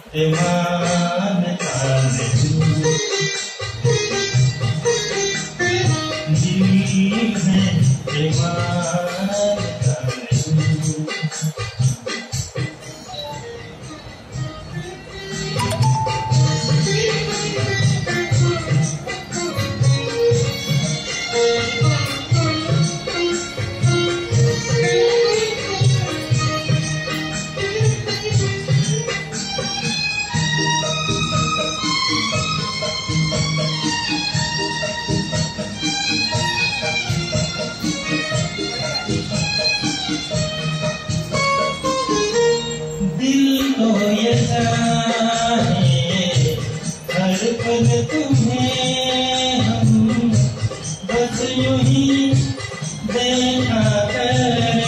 मानता नहीं, दिल है मानता नहीं। दिल तो ये चाहे हर पल तुम्हें हम बस यूं ही देखा करें,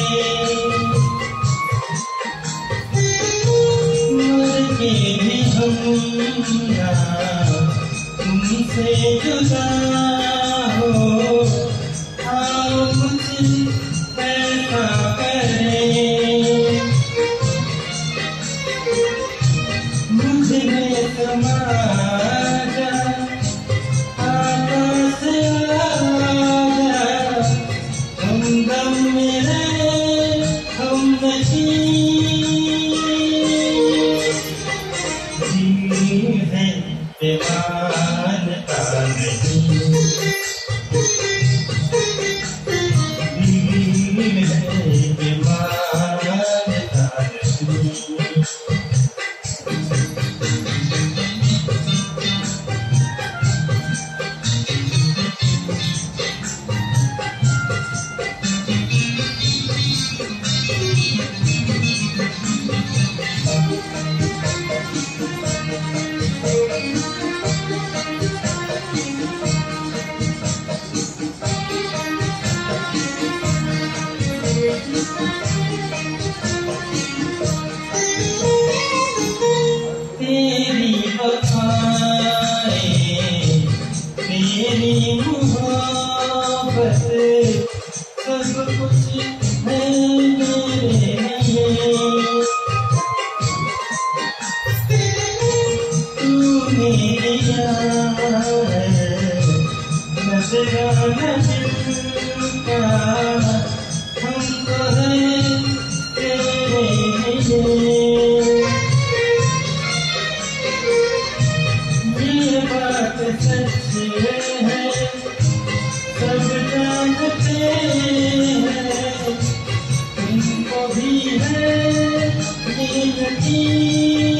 मर के भी हम ना तुमसे जुदा हो, आओ कुछ ऐसा करें। मुझे समा जा आकाश आजा, हमदम मेरे हमनशी, दिल है मानता नहीं, दिल है मानता नहीं। तेरी वफाएं, तेरी मोहब्बत, सब कुछ है मेरे लिए। तू मेरी यार नजराना दिल का, हमको है तेरे लिए। ये बात सच है, सब जानते हैं, तुमको भी है यकीन,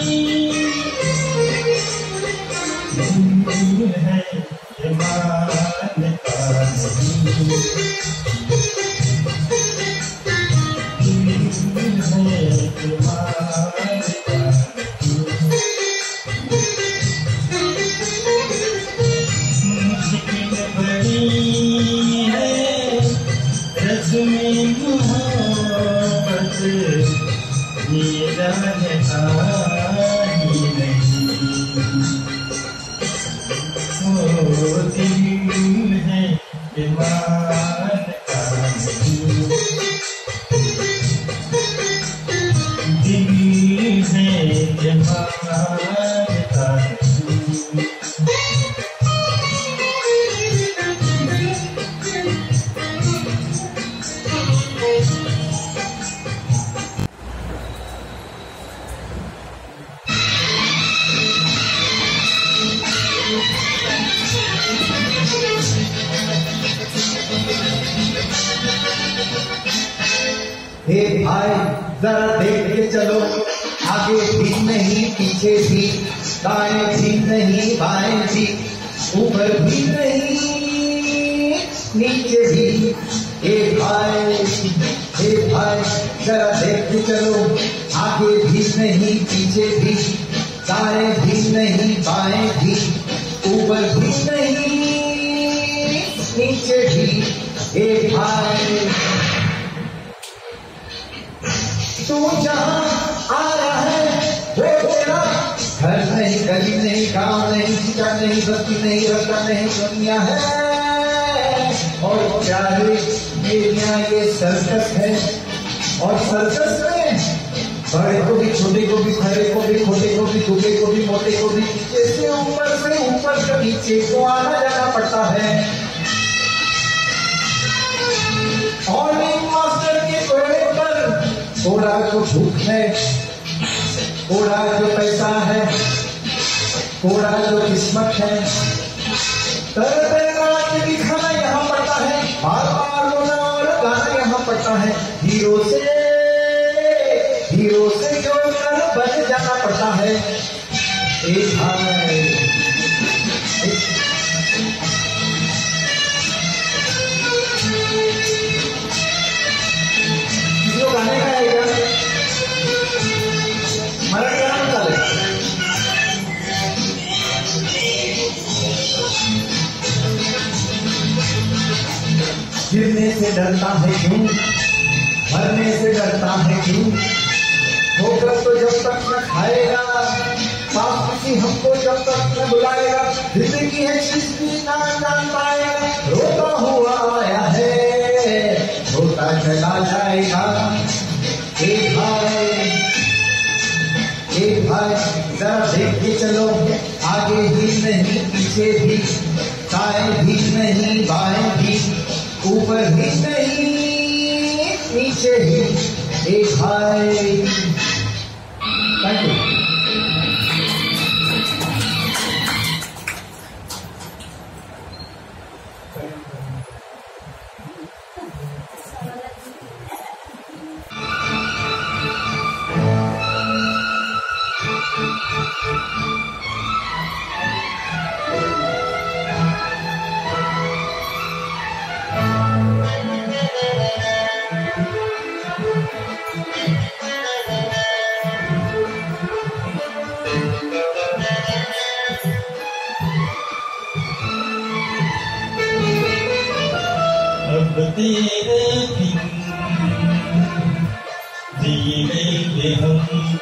दिल है मानता नहीं, दिल है मानता नहीं। मुश्किल बड़ी है रस्म मोहब्बत, ये जानता ही नहीं, ओ दिल है मानता नहीं, दिल है मानता नहीं। हे भाई जरा देख के चलो, आगे भी नहीं पीछे भी, दाएं भी नहीं बाएं भी, ऊपर भी नहीं नीचे भी। हे भाई जरा देख के चलो, आगे भी नहीं पीछे भी, दाएं भी नहीं बाएं भी, ऊपर भी नहीं नीचे भी। हे भाई तू जहाँ आ रहा है वो तेरा घर नहीं, गली नहीं, गांव नहीं, सीता नहीं, बस्ती नहीं, रास्ता नहीं, दुनिया है। और प्यारे मेरिया ये सर्कस है, और सर्कस में बड़े को भी, छोटे को भी, खड़े को भी, खोटे को भी, टुके को भी मोटे को भी नीचे से ऊपर से नीचे को आना जाना पड़ता है। और एक मास्टर के घोड़े पर घोड़ा जो भूख है, घोड़ा जो पैसा है, घोड़ा जो किस्मत है, तरह तरह का नाच दिखाना यहाँ पड़ता है, बार बार रोना और गाना यहाँ पड़ता है। हीरो से जोड़कर बन जाना पड़ता है। एक भाई जो गाने का है क्या मराठी गाना चाले गिरने से डरता है क्यों, मरने से डरता है क्यों, ठोकर तो जब तक न खाएगा, पास किसी हमको जब तक न बुलाएगा, जिंदगी है जिसकी ना जान पाएगा, रोता हुआ आया है रोता चला जाएगा। एक भाई जरा देख के चलो, आगे भी नहीं पीछे भी, दाएं भी नहीं बाएं भी, ऊपर भी नहीं नीचे ही। एक भाई थैंक यू। अब तेरे बिन जी लेंगे हम,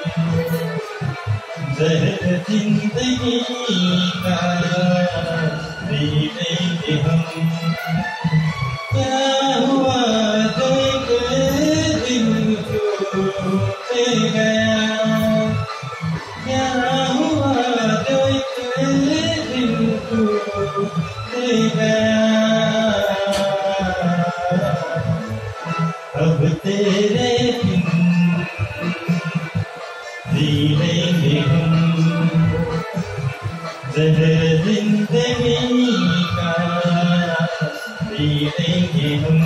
जहर जिंदगी का पी लेंगे हम। क्या हुआ जो एक दिल टूट गया, क्या हुआ जो एक दिल टूट गया। अब तेरे बिन जी लेंगे हम, जहर जिंदगी का पी लेंगे हम।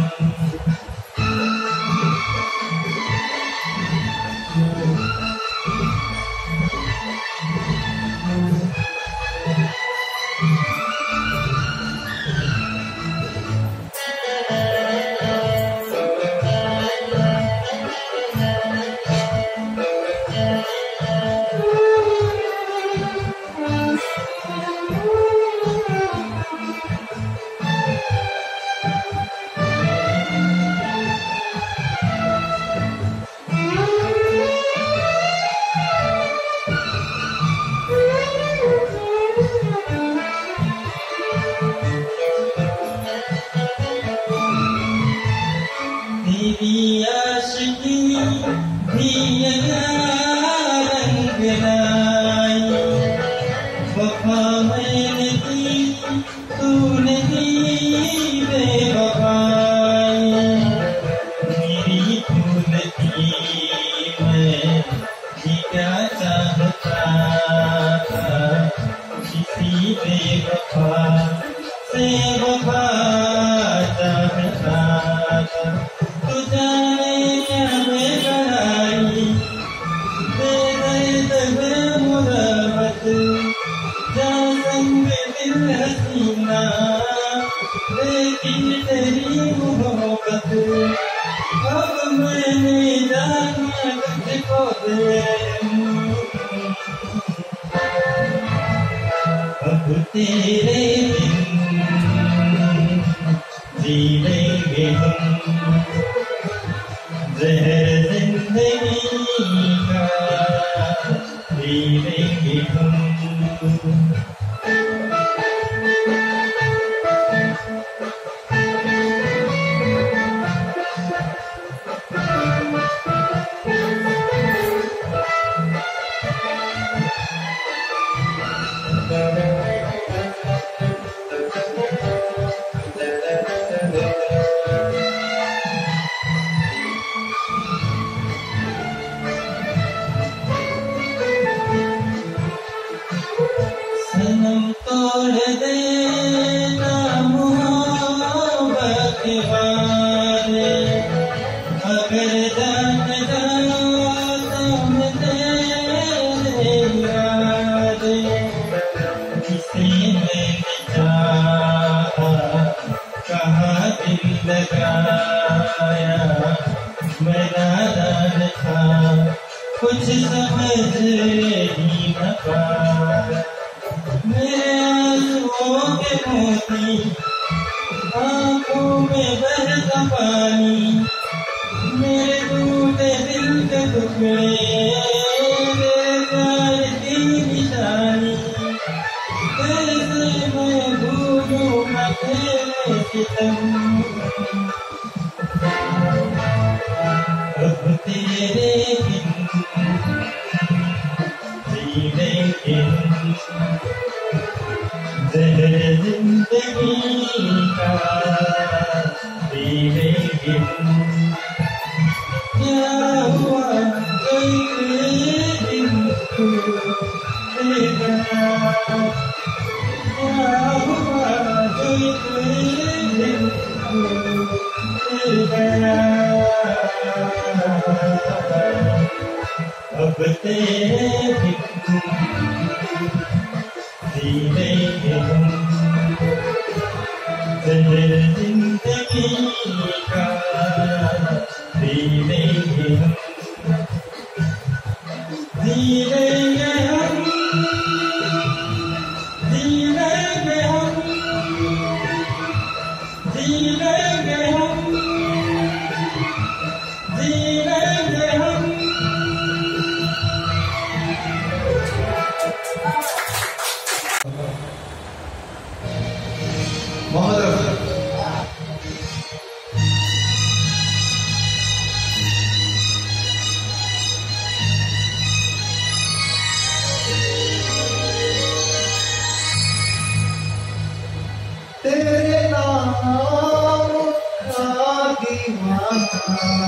तेरी आशिकी भी रंग लाई, वफा मैंने की तूने दी बेवफाई। मेरी भूल थी मैं भी क्या चाहता था, किसी बेवफा से वफा चाहता था। तू जाने क्या मैं बनाई, दर्द में मुहब्बत, जा संग दिल हसीना, लेकिन तेरी मोहब्बत। अब मैंने जाना तुझको दे, अब तेरे बिन जी लेंगे हम, जहर जिंदगी का पी लेंगे हम। लगाया, मैं नादान था, कुछ समझ ही न पाया। मेरे आंसुओं के मोती, आंखों में बहता पानी, मेरे टूटे दिल के टुकड़े, मेरे प्यार की निशानी। कैसे मैं भूलूं न तेरे सितम, अब तेरे बिन जी लेंगे ज़हर जिंदगी का, पी लेंगे। क्या हुआ तो एक दिन देगा, क्या हुआ तो एक दिन देगा। अब तेरे बिन जी लेंगे हम, ज़हर जिंदगी का पी लेंगे हम, जी लेंगे हम, जी लेंगे हम, जी लेंगे हम, जी लेंगे हम। मोहम्मद तेरे नाम का दीवाना,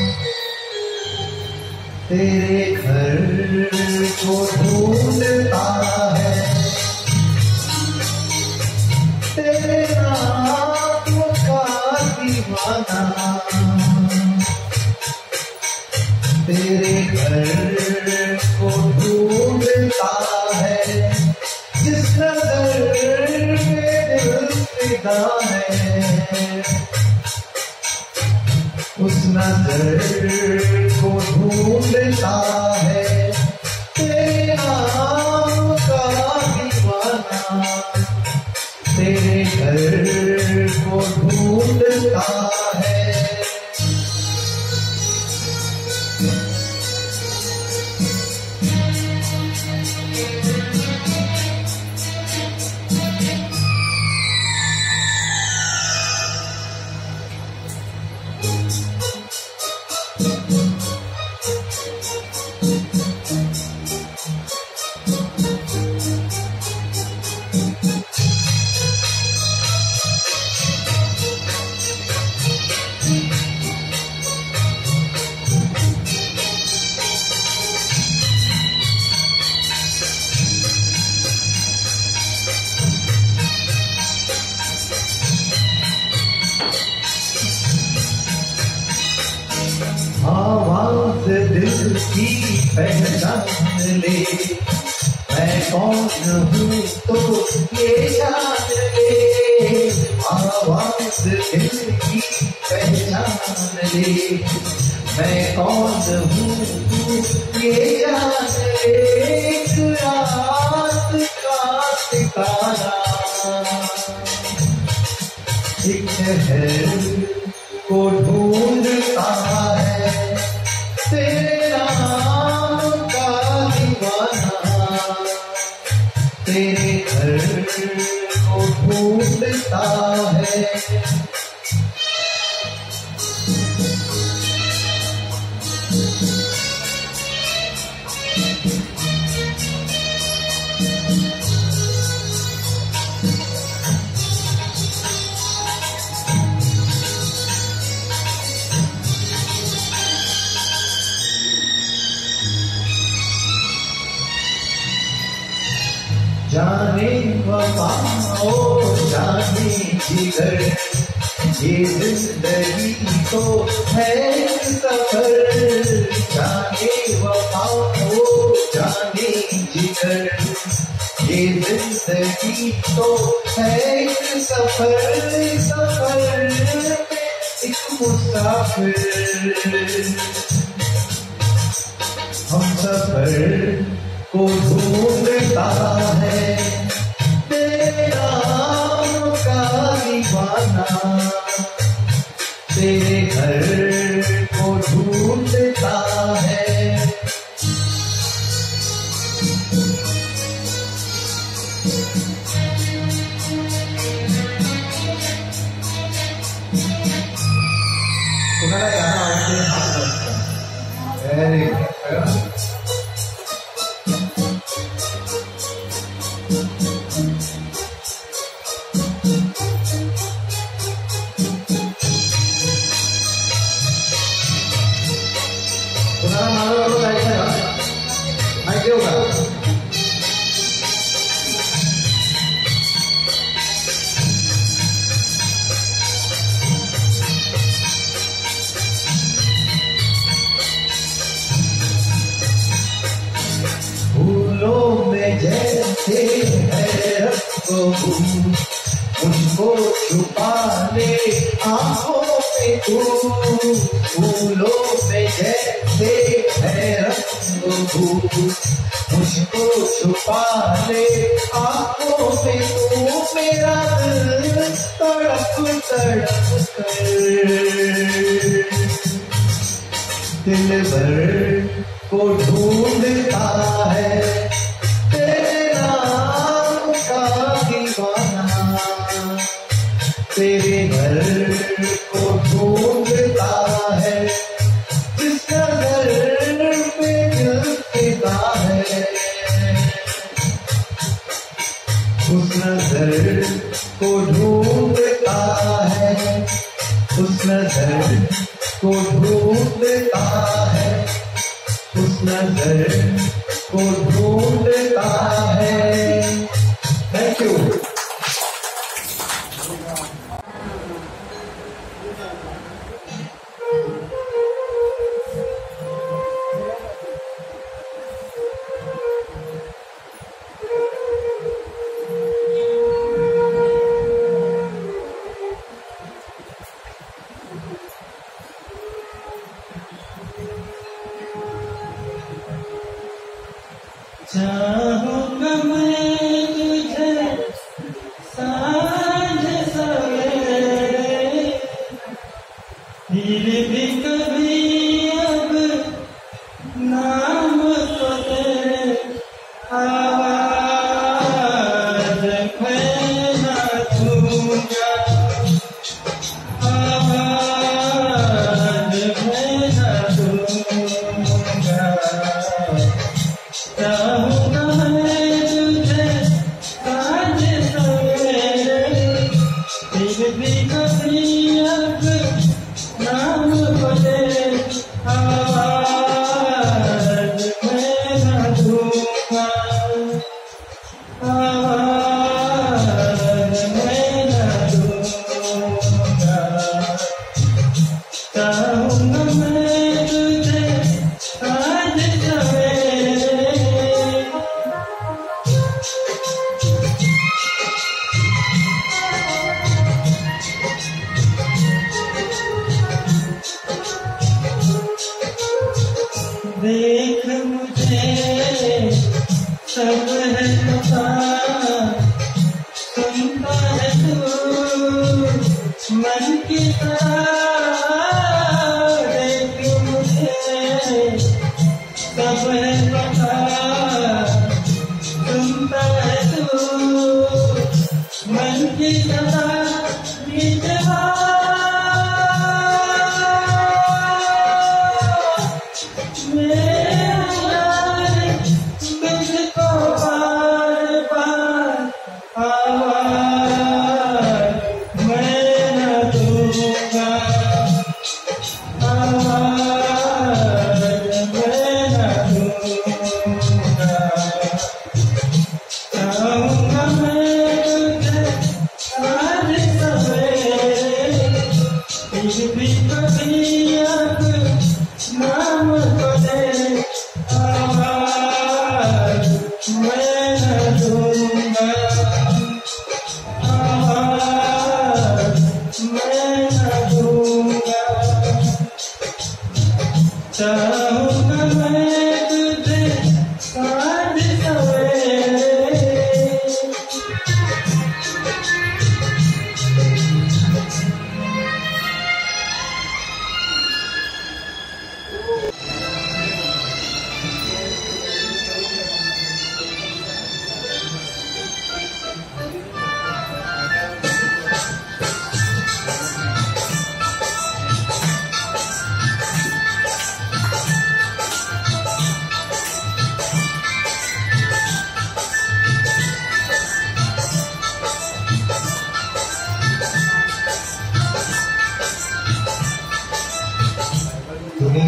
तेरे घर को ढूंढता है, तेरे नाम का दीवाना, तेरे घर को ढूंढता है। जिस नजर में दिल फिदा है, उस नजर को ढूंढता है। तेरे नाम का दीवाना, तेरे घर को ढूंढता है। आवाज दिल की पहचान ले, मैं कौन हूँ तो ये जान ले। आवाज दिल की पहचान ले, मैं कौन हूँ तू ये जान ले। एक रात का सितारा, एक शहर को ढूंढता है। तेरे नाम का दीवाना, तेरे घर को ढूंढता है। जाने वफा ओ जाने जिगर, ये जिंदगी तो है एक सफर। जाने वफा ओ जाने जिगर, ये जिंदगी तो है एक सफर। सफर में एक मुसाफिर हम सफर को ढूंढता है, तेरे नाम का दीवाना तेरे घर को ढूंढता है। तुम्हारा गाना वेरी गुड। तुम्हारा नाम वालों का ऐसा मैं क्यों होगा फूलों में जैसे है रखो मुझको छुपा ले आंखों में तू, फूलों में जैसे है रखो मुझको छुपा ले आंखों में तू, मेरा दिल तड़प तड़प कर दिल भर को ढूंढता है, तेरे नाम का दीवाना तेरे घर को ढूंढता है, जिसका घर पे दिल फिदा है, उस नजर को ढूंढता है, उस नजर को ढूंढता है, उस नजर को ढूंढता है। Thank you. चाहूंगा मैं तुझे साँझ सवेरे, फिर भी कभी अब नाम तो तेरे आवाज मैं ना दूंगा, आवाज मैं ना दूंगा। चाहूंगा मैं तुझे साँझ सवेरे, फिर भी कभी अब नाम को तेरे आवाज मैं ना दूंगा, आवाज मैं ना दूंगा। चाहूंगा मैं तुझे साँझ सवेरे, देख मुझे सब है पता, सुनता है तू मन की तरह, देख मुझे सब है पता, सुनता है तू मन की तरह, आवाज मैं न दूंगा।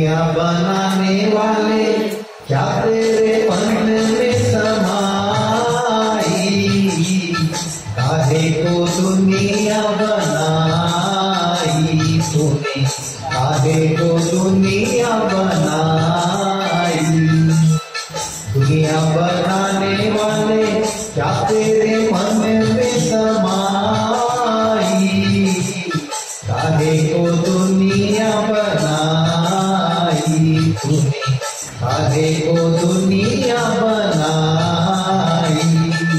दुनिया बनाने वाले क्या तेरे मन में समाई, काहे को दुनिया बनाई तूने, काहे को दुनिया बनाई। दुनिया बनाने वाले क्या तेरे मन में समाई, काहे को दुनिया बनाई तूने, काहे को दुनिया बनाई।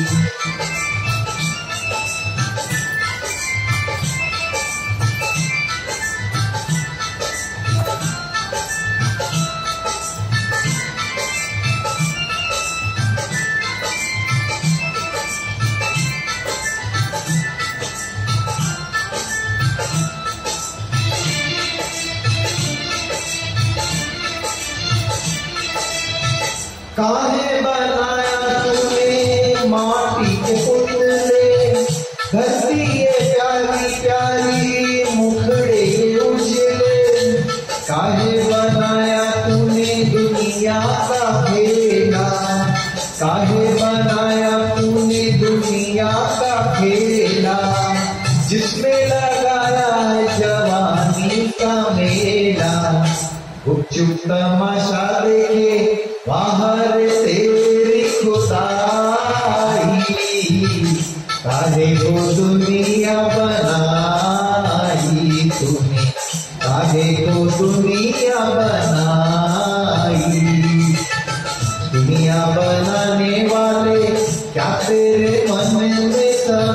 काहे बनाया तूने माटी के पुतले, धरती ये प्यारी प्यारी मुखड़े उजले। काहे बनाया तूने दुनिया का खेला, काहे बनाया तूने दुनिया का खेला, जिसमें लगाया है जवानी का मेला। गुपचुप तमाशा देखे बाहर तेरी खुदाई, काहे को दुनिया बनाई तूने, काहे को दुनिया बनाई। दुनिया बनाने वाले क्या तेरे मन में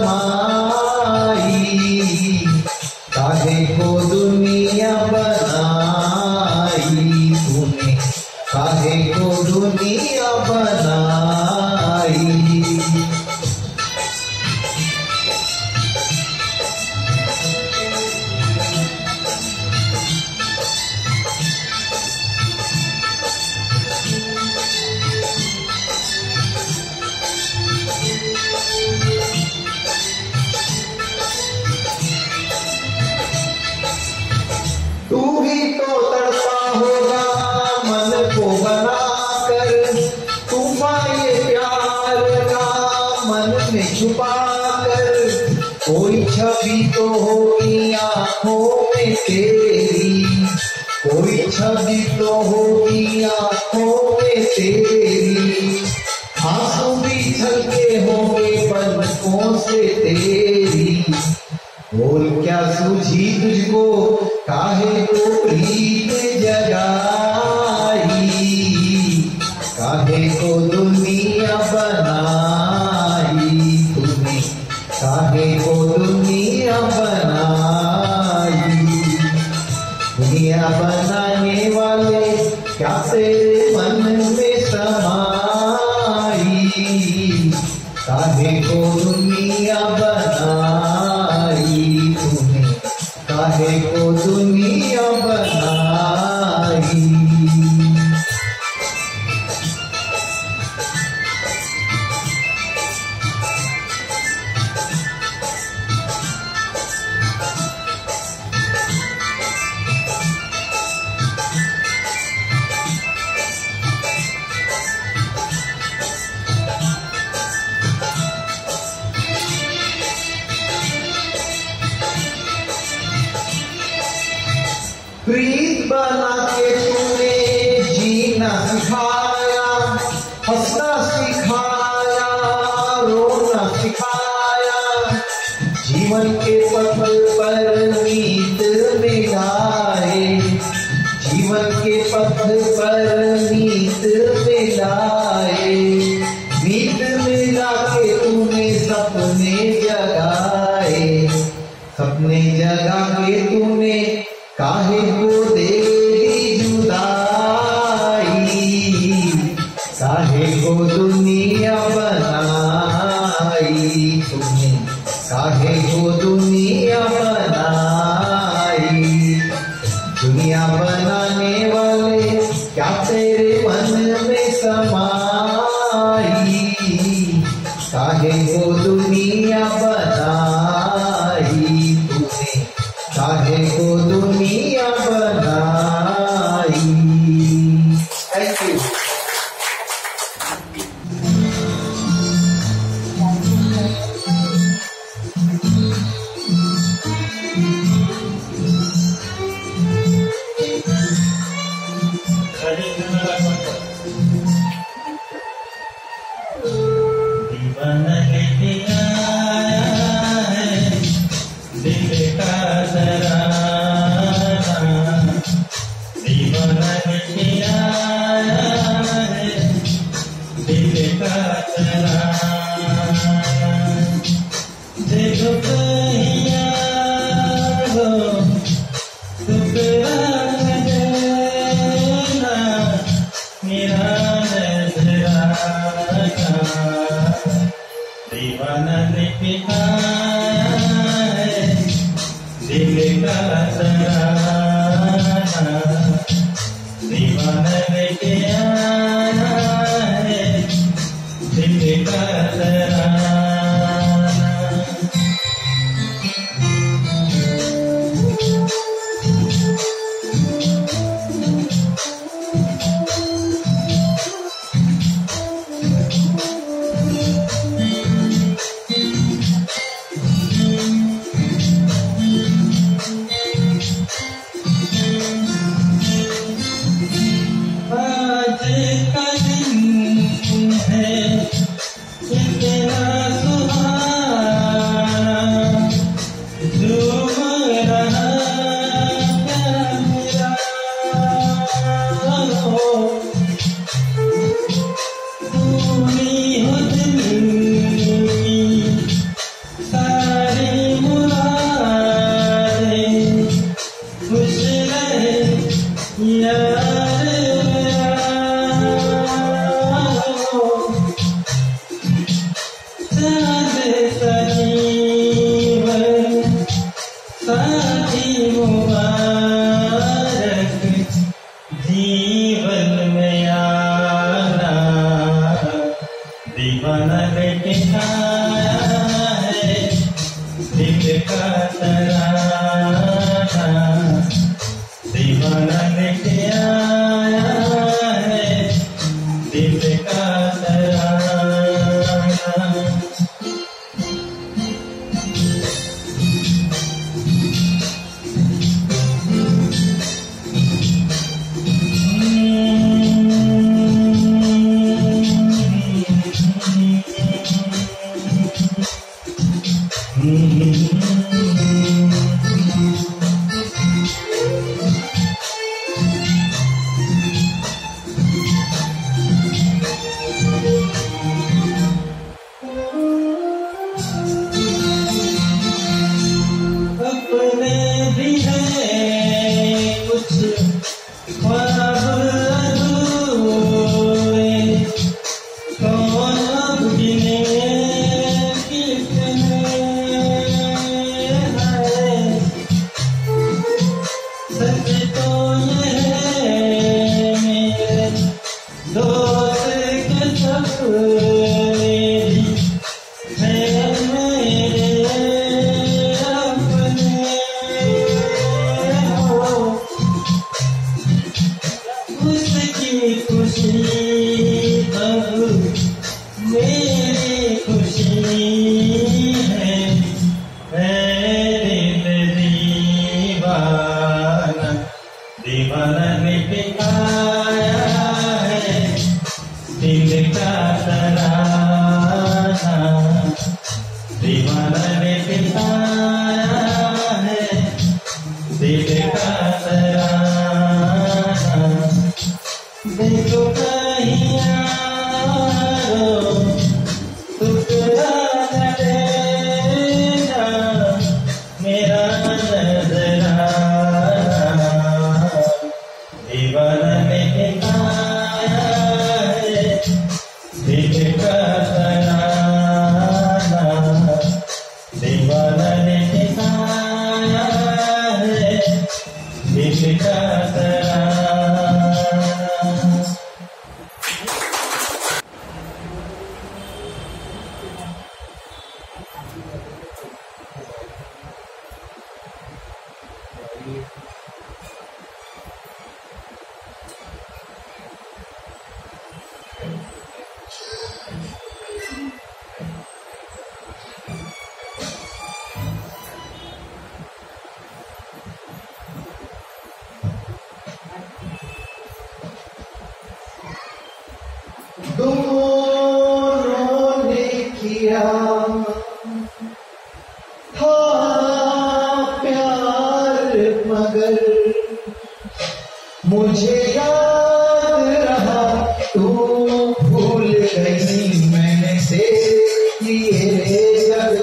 समाई, काहे को दुनिया बनाई तूने, काहे को दुनिया बनाई। तू ही तो तड़पा होगा मन को बनाकर, तूफान ये प्यार का मन में छुपा कर। कोई छवि तो होगी आंखों में तेरी, कोई छवि तो होगी आंखों में तेरी। आंसू भी छलके होंगे पलकों से तेरी। बोल क्या सूझी तुझको, काहे को प्रीत जगाई, काहे को दुनिया बनाई तूने, काहे को दुनिया बनाई। दुनिया बनाने वाले क्या तेरे मन में समाई, काहे को दुनिया बनाई तूने, काहे को दुनिया बनाई। प्रीत बना के तूने जीना सिखाया, हंसना सिखाया, रोना सिखाया। जीवन के पथ पर नीत मिलाए, जीवन के पथ पर नीत मिलाए। नीत मिला के तूने सपने जगाए, सपने जगा के तूने काहे को दे दी जुदाई, काहे को दुनिया बनाई तूने, काहे को दुनिया बनाई। दुनिया बनाने वाले क्या तेरे मन में समाई, काहे को दुनिया बनाई तूने, काहे को दुनिया बनाई। दीवाना लेके आया है दिल का तराना, दीवाना लेके आया है दिल का तराना। देखो कहिया हो टुकड़ा देना मेरा नजराना, दीवाना लेके आया है दिल का तराना, दीवाना लेके आया है दिल का तराना। आज का दिन है कितना सुहाना, झूम रहा क्या मेरा हो, पूरी हो दिल की सारी मुरादें, खुश रहे यार मेरा हो, चाँद सजीवन साथी मुबारक जीवन में आना, दीवाना लेके आया है दिल का तराना, दीवाना लेके आया है दिल का तराना। अपने भी है कुछ ख्वाब अधूरे, कौन अब गिने कितने हैं, सच तो ये है मेरे दोस्त के सपने भी है मेरे अपने हो, उसकी खुशी अब मेरी खुशी है, दिल दीवाना, दीवाना लेके आया है दिल का तराना, दीवाना लेके आया है दिल का तराना। देखो कहिया हो टुकड़ा देना मेरा नजराना,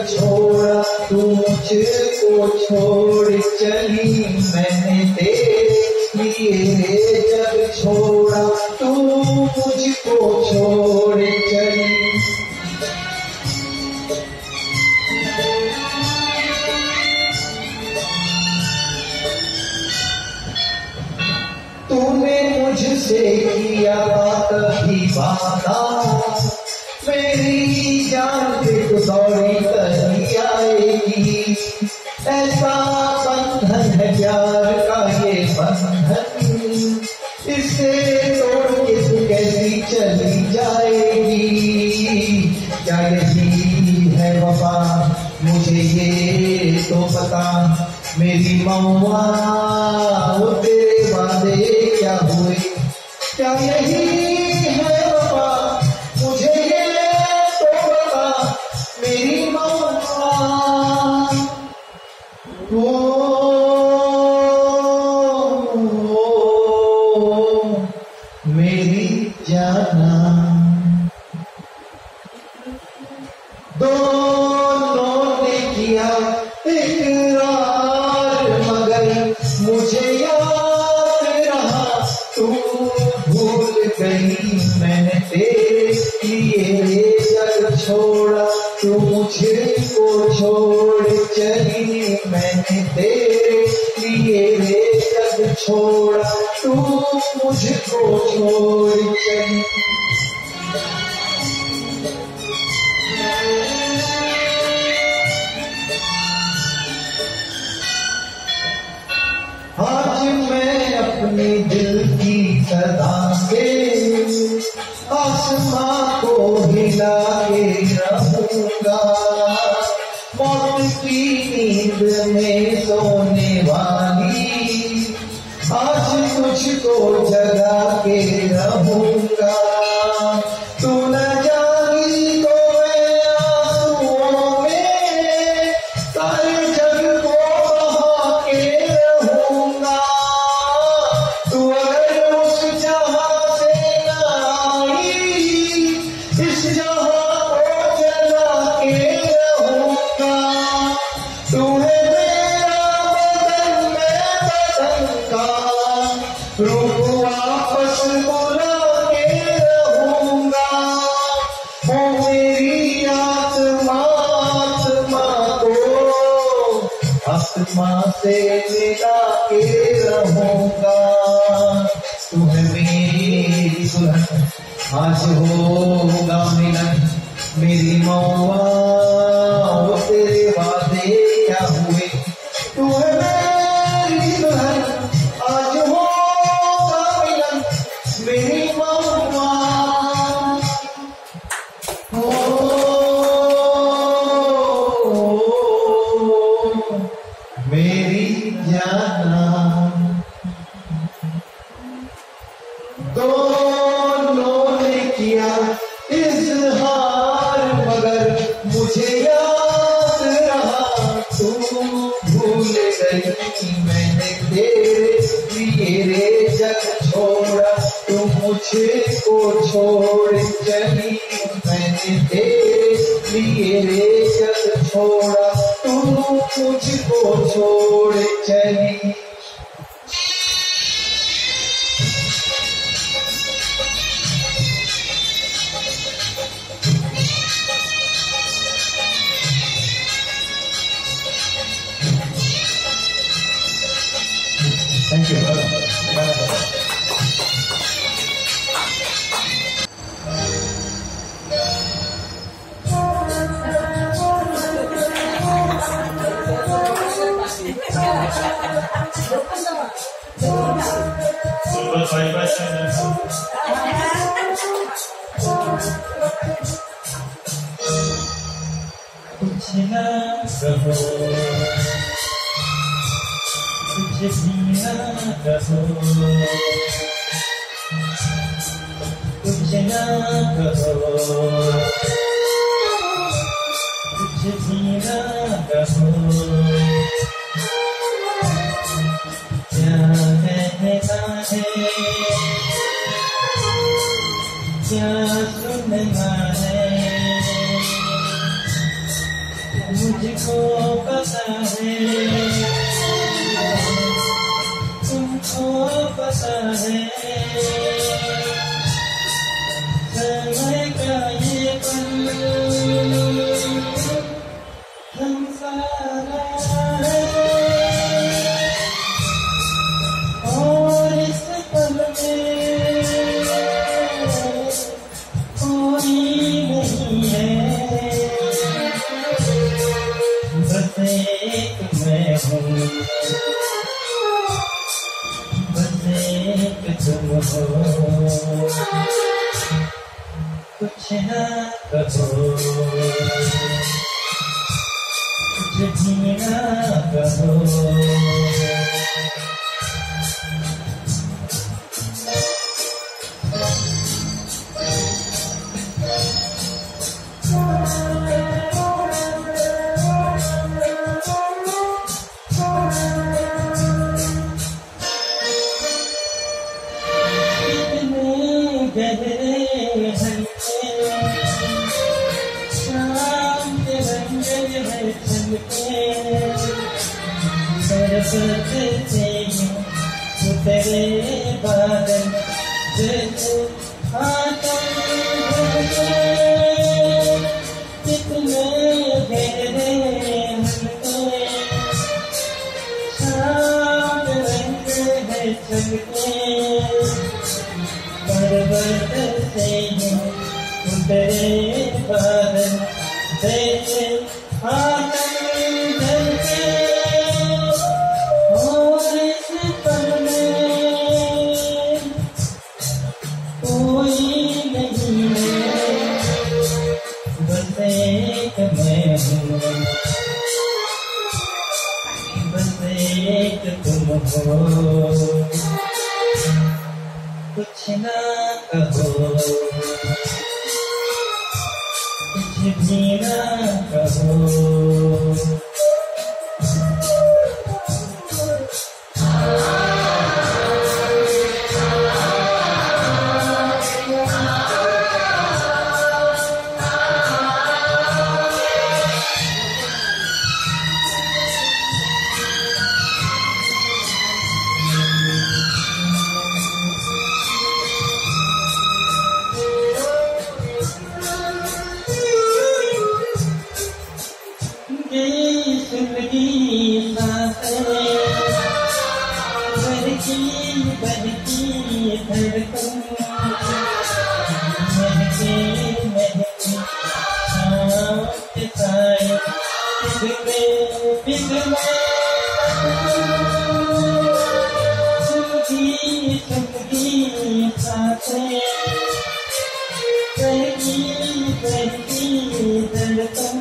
छोड़ा तू मुझको छोड़ चली, मैंने तेरे लिए जब छोड़ा तू मुझको छोड़ चली। तूने मुझसे किया कभी वादा, मेरी जान के गुजारी कहीं आएगी। ऐसा बंधन है प्यार का ये बंधन, इसे तोड़ के तू कैसी चली जाएगी। क्या यही है वफा, मुझे ये तो पता, मेरी मौआ वो तेरे वादे क्या हुए। क्या यही है वफा, मुझे ये तो पता, मेरी मौआ मेरी जाना। दोनों ने किया इकरार, मगर मुझे याद रहा तू भूल गई। मैंने तेरे लिए जग छोड़ा तू मुझको छोड़ चली, मैंने तेरे लिए जग छोड़ा तू मुझको छोड़ चली। आज मैं अपने दिल की सदा से आसमां को हिला के रहूंगा। मौत की नींद में सोने वाली आज तुझको जगा के रहूंगा। तू न जागी तो मैं आंसुओं में सारे जग को बहा के रहूंगा। तू अगर उस जहां से न आई, इस जहां को जला के रहूंगा। तू है मेरा बदन, मैं बदन का रूप वापस बुला के रहूंगा। ओ मेरी आत्मा, आत्मा को आत्मा से मिला के रहूंगा। तू है मेरी दुल्हन, आज होगा मिलन, मेरी मौआ वो तेरे वादे क्या हुए। तू है मेरी दुल्हन, आज होगा मिलन, मेरी मौआ मेरी जाना। दोनों ने किया इजहार, मगर मुझे याद रहा तू भूल गई। मैंने तेरे जग छोड़ा तू मुझको छोड़ चली, मैंने तेरे जग छोड़ा तू मुझको छोड़ चली। Thank you. कुछ ना कहो, कुछ भी ना कहो, कुछ ना कहो, कुछ भी ना कहो। क्या कहना है, क्या सुनना है, मुझको पता है, तुमको पता है, समय का ये पल हम सारा है, और इस पल में कोई नहीं है, बस एक मैं हूँ, बस एक तुम हो, कुछ ना कहो, कुछ भी ना कहो। गहरे हल्के शाम के रंग है छलके, बरसते से उतरे बादल जैसे आतंक भड़के, कितने गहरे हल्के शाम के रंग है छलके, पर्वत से उतरे बादल जैसे आतंक भड़के, और इस पल में कोई नहीं है, बस एक मैं हूँ, बस एक तुम हो, कुछ ना कहो, कुछ भी ना कहो। जिंदगी सांसें बहकी बहकी धड़कन, महके महके शाम के साए पिघले पिघले, जिंदगी सांसें बहकी बहकी धड़कन,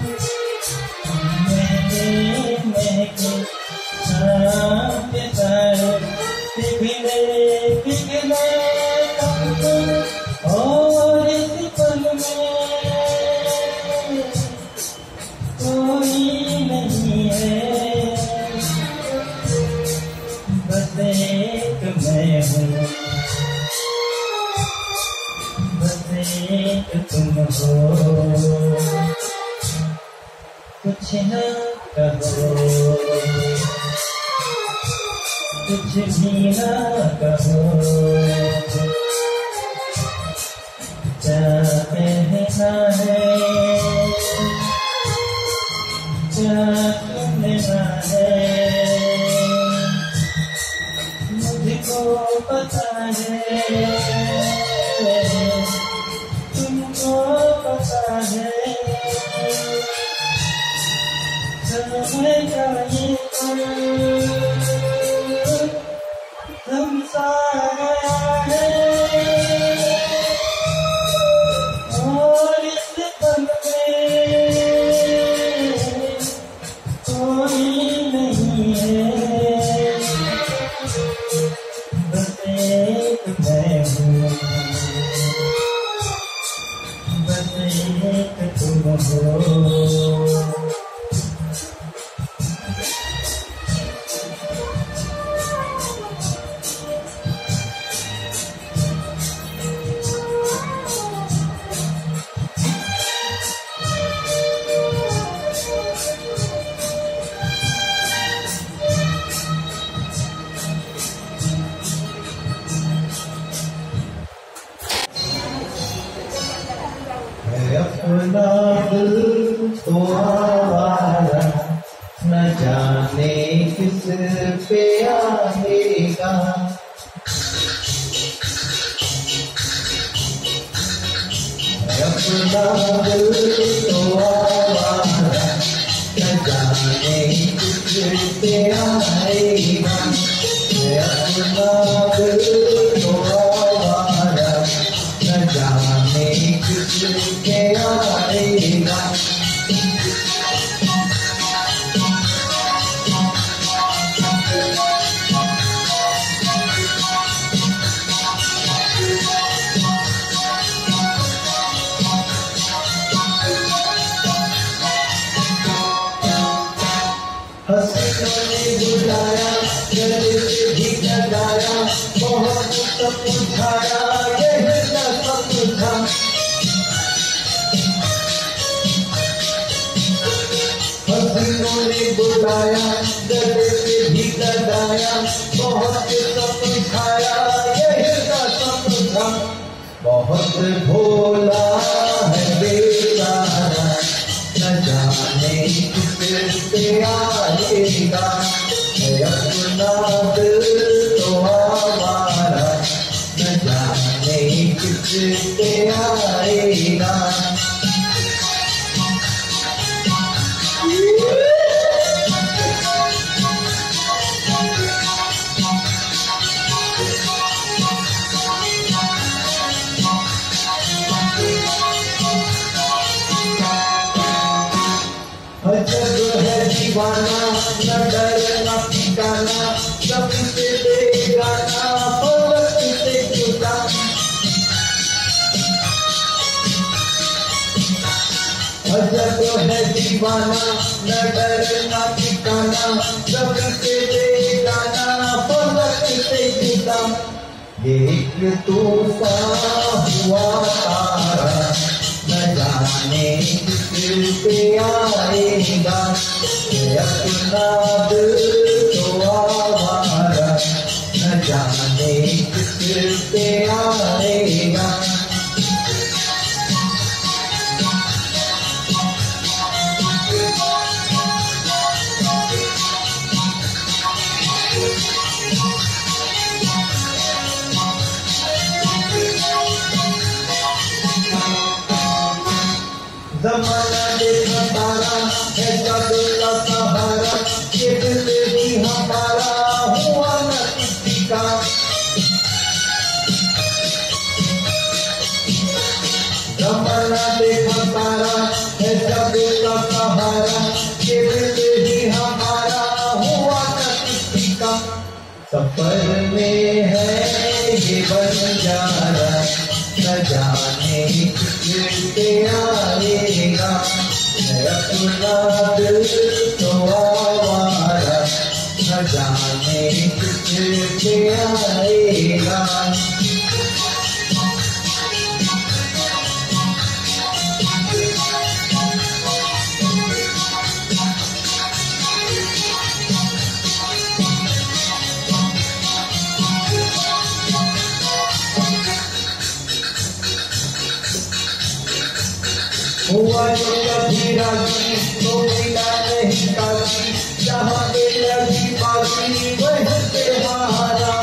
महके शाम के साए पिघले पिघले, और इस पल में कोई नहीं है, बस एक मैं हूँ, बस एक तुम हो, कुछ ना कहो, कुछ भी ना कहो। क्या कहना है, क्या सुनना है, मुझको पता है, तुमको पता है, समय का ये पल हम सारा है, और इस पल में कोई नहीं है, बस एक मैं हूँ, बस एक तुम हो। दिल तो आवारा, न जाने किस पे आएगा। अपना दिल तो आवारा, न जाने किस पे आएगा। अपना दिल तो आवारा, न जाने किस पे आएगा। हसीनों ने बुलाया, गले से भी लगाया, बहुत समझाया, यही न समझा। हसीनों ने बुलाया, गले से भी लगाया, बहुत समझाया, यही न समझा। बहुत भोला है बेचारा, न जाने किस पे आएगा। अपना दिल तो आवारा, न जाने किस पे आएगा। जब है दीवाना, न डर न ठिकाना, सबसे बेगाना, पलक से जुदा। जब है दीवाना, न डर न ठिकाना, सबसे बेगाना, पलक से जुदा। ये एक तूफान हुआ तारा, न जाने किस पे आएगा। अपना दिल तो आवारा, न जाने किस पे आएगा। ज़माना देखा तारा है सबका सहारा, ये दिल भी हमारा हुआ न किसी का। ज़माना देखा तारा है सबका सहारा, ये दिल भी हमारा हुआ न किसी का। सफर में है ये बंजारा, न जाने किस पे आएगा। अपना दिल तो आवारा, न जाने किस पे आएगा। हुआ जो कभी राजी, तो मिला नहीं काजी, जहाँ पे लगी बाजी, वहीं पे हारा।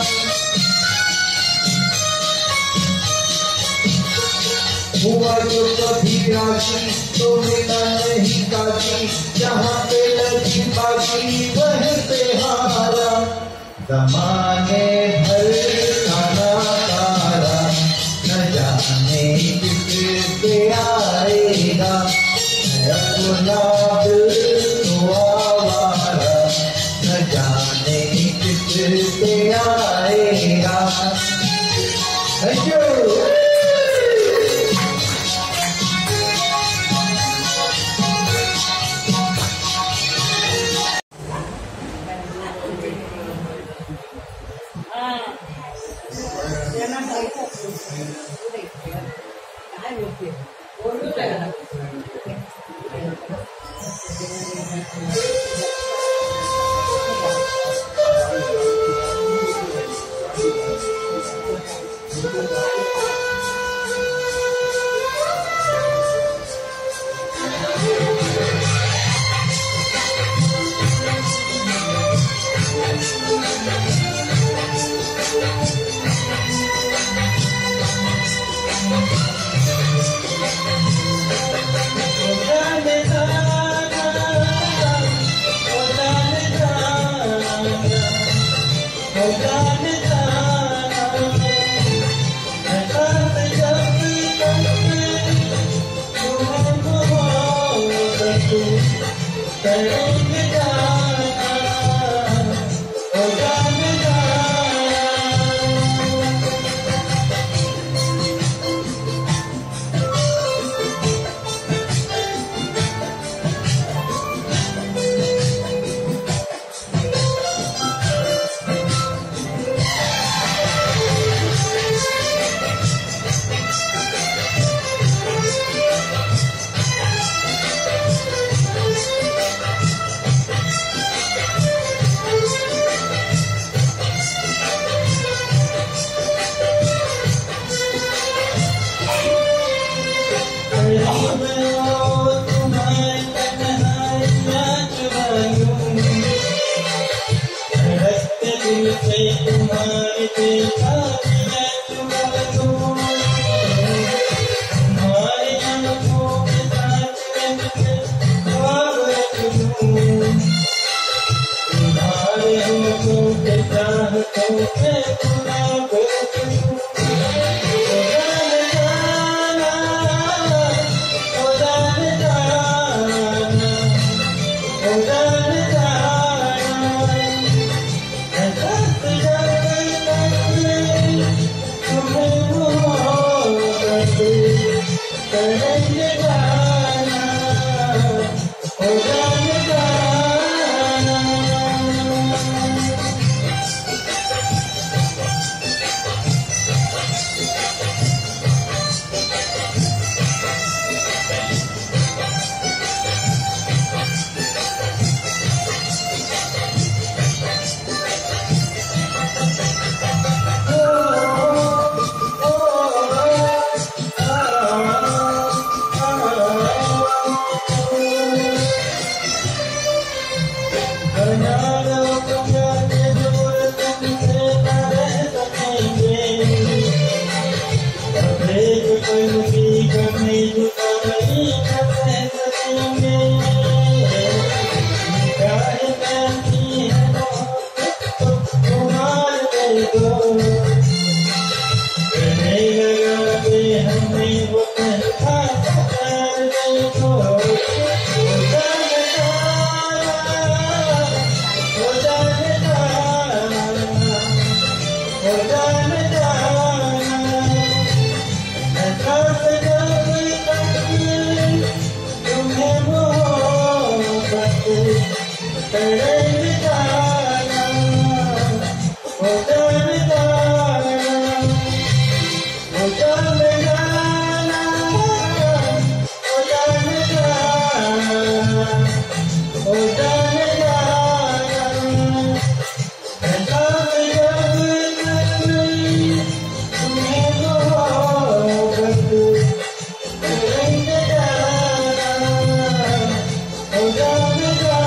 हुआ जो कभी राजी, तो मिला नहीं काजी, जहाँ पे लगी बाजी, वहीं पे हारा। ज़माने भर खाना तारा, न जाने किस पे आएगा। अपना दिल तो आवारा, न जाने किस पे आएगा। Thank you. करेंगे जाना ओ जान जाना। तुम्हारे देखा मैं तुम्हारे आंखों के साथ तुम्हारे होठों के चाहतों से गुलाब करेंगे जाना ओ जान जाना। करेंगे जाना ओ जान जाना ओ जान जाना ओ जान जाना ओ जान जाना। ऐसा जब तुम्हें मोहब्बत करेंगे जाना ओ जान जाना।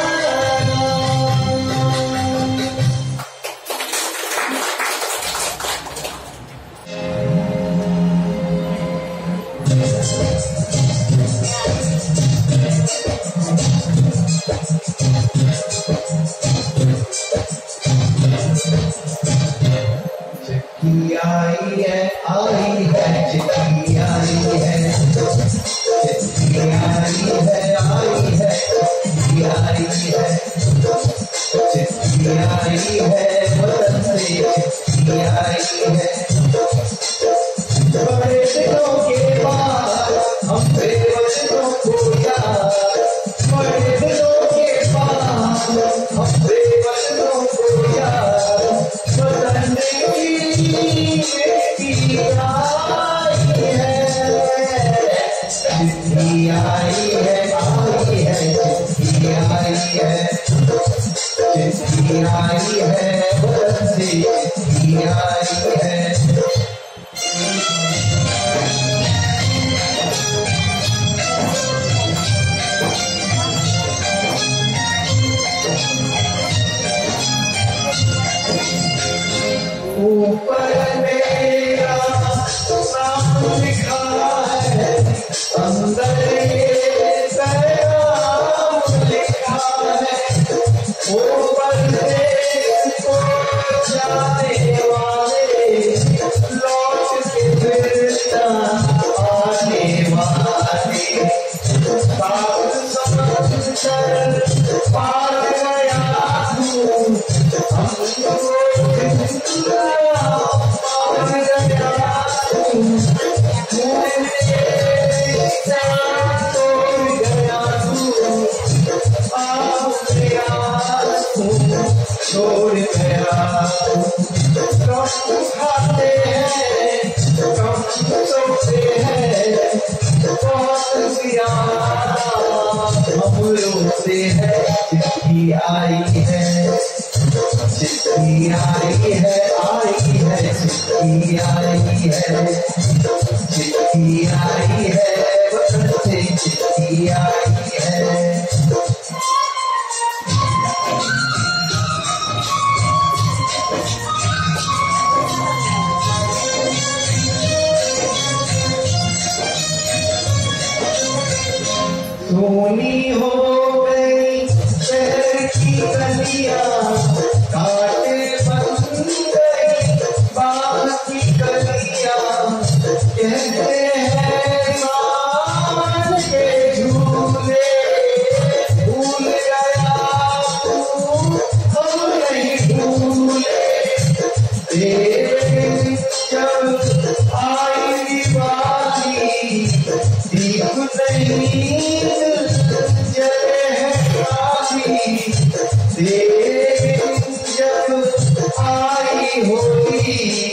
चिट्ठी आई है चिट्ठी आई है चिट्ठी आई है चिट्ठी आई है चिट्ठी आई है वतन से चिट्ठी आई है। बड़े दिनों के बाद हम बेवजहों को याद, बड़े दिनों के बाद हम बेवजहों को याद, वतन की बेटी आई है। चिट्ठी आई है चिट्ठी आई है चिट्ठी आई है वतन से चिट्ठी आई है। ऊपर मेरा नाम लिखा है, अंदर ये पैगाम लिखा है। ऊपर से कम खाते हैं, कम सोते हैं, बहुत ज्यादा हम रोते हैं। चिट्ठी आई है, चिट्ठी आई है, आई है, चिट्ठी आई है, चिट्ठी आई है, वतन से चिट्ठी आई है। सोनी हो गई शहर की गलियां, कांटे बन गई बाग की गलियां। कहते हैं मान के झूले, भूल गया तू हम नहीं भूले। जब आई दिवाली दीप नहीं जले है काली, जब आई होली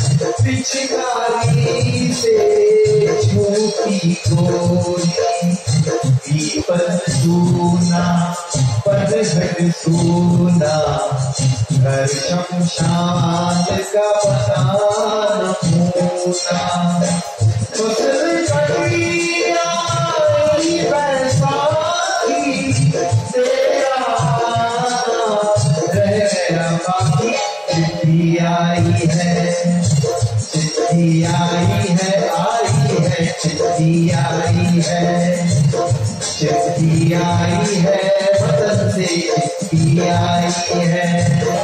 पिचकारी से छोटी गोली। पीपल सूना पतझड़ सूना, घर शमशान का बना नमूना। फसल कटी आई बैसाखी, तेरा रहना बाकी। चिट्ठी आई है, चिट्ठी आई है, आई है, चिट्ठी आई है, चिट्ठी आई है, वतन से चिट्ठी आई है।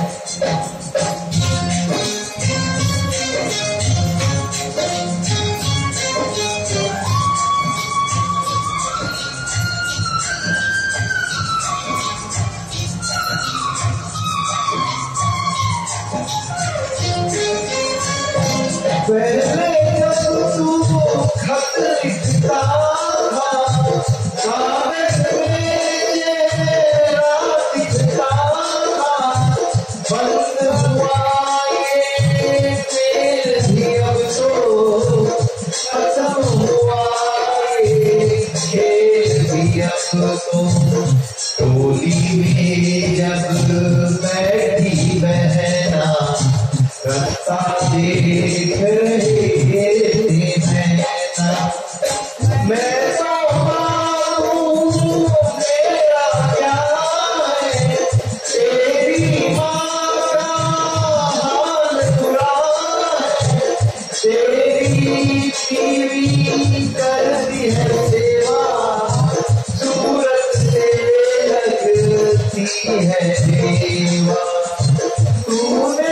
पहले जब तू खत लिखता था, कागज में रात दिखता था। बंद हुआ ये खेल भी अब तो, खत्म हुआ ये खेल भी अब तो। टोली में जब बैठी बहना, रास्ता देख रहे थे नैना। मैं तो मालूं मेरा क्या है, तेरी माँ का हाल बुरा है। तेरी बीवी करती है सेवा, सूरत से लगती है देवा। तूने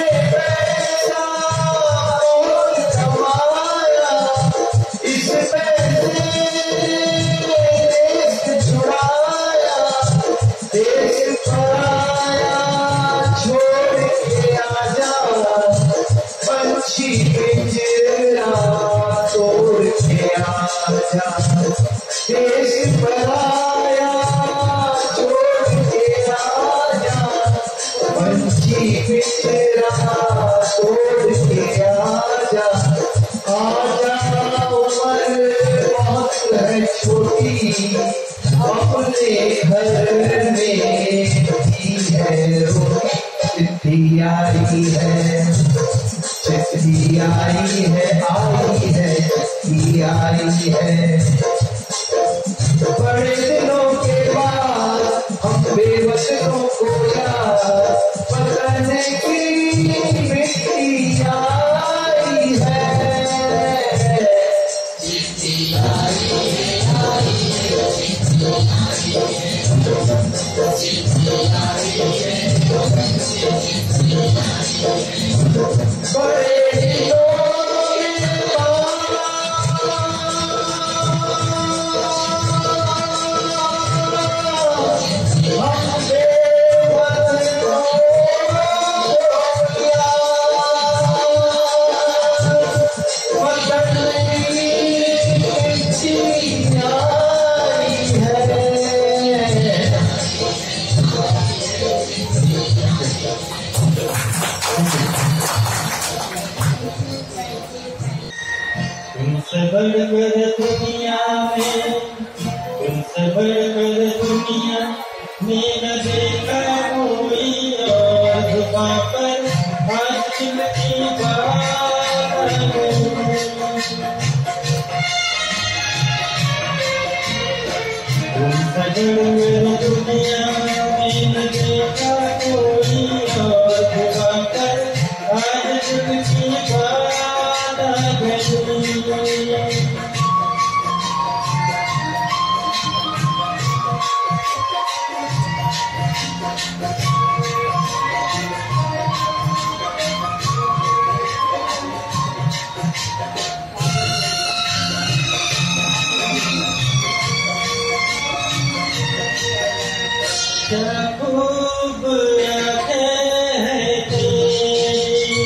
तोड़ के आजा, देश पराया छोड़ के आजा। पंछी पिंजरा तोड़ के आजा, आजा उम्र बहुत है छोटी, अपने घर में भी है रोटी। चिट्ठी आई है, चिट्ठी आई है, आई है, चिट्ठी आई है। बड़े दिनों के बाद हम बेवकूफों को याद पकड़ने की मिट्टी आई है। चिट्ठी आई है, आई है, चिट्ठी आई है, चिट्ठी आई है, चिट्ठी आई है। बड़े दिनों Thank you. कर दुनिया में न देखा कोई और जुबा पर आज जिंदगी बात तुम सजन कर दुनिया में न देखा कोई और जुबा पर आज जिंदगी बात क्या खूब यादें हैं तेरी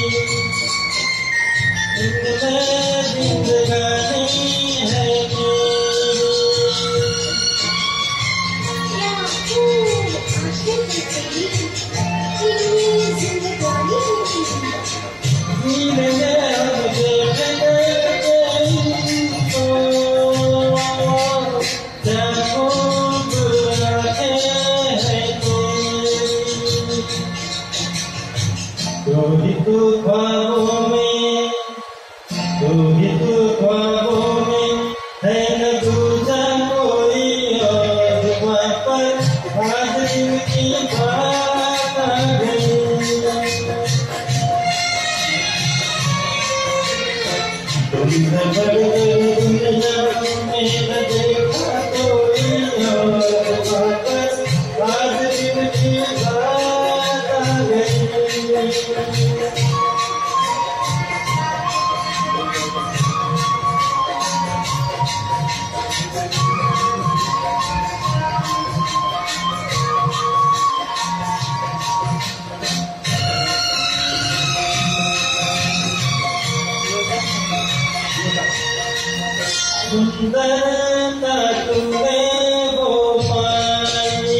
इनमें जिंदगानी है तेरी क्या खूब आंखें तेरी इनमें जिंदगानी है जीने में हम देखने तेरी को क्या खूब यादें तू ही तू ख्वाबों में है न दूजा कोई और वहाँ पर आज दिल की बात आ गई तुमसे बढ़कर दुनिया में न देखा कोई और वहाँ पर आज दिल की बात आ गई सुंदरता तुम्हें वो पाई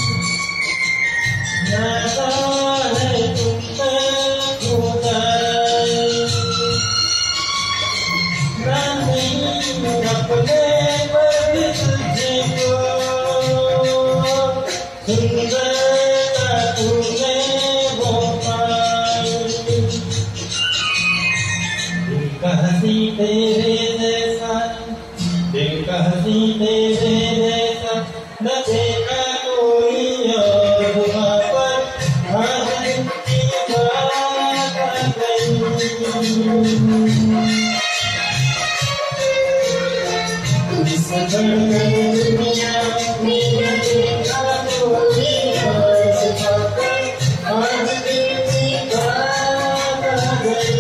नाता है तुम पे खुदाई ना नहीं अपने पर तुझको सुंदरता तुम्हें वो पाई दिल का हंसी तेरे जैसा दिल का हंसी तेरे जैसा न देखा कोई और वहाँ पर आज दिल की बात आ गई तुमसे बढ़कर दुनिया में न देखा कोई और वहाँ पर आज दिल की बात आ गई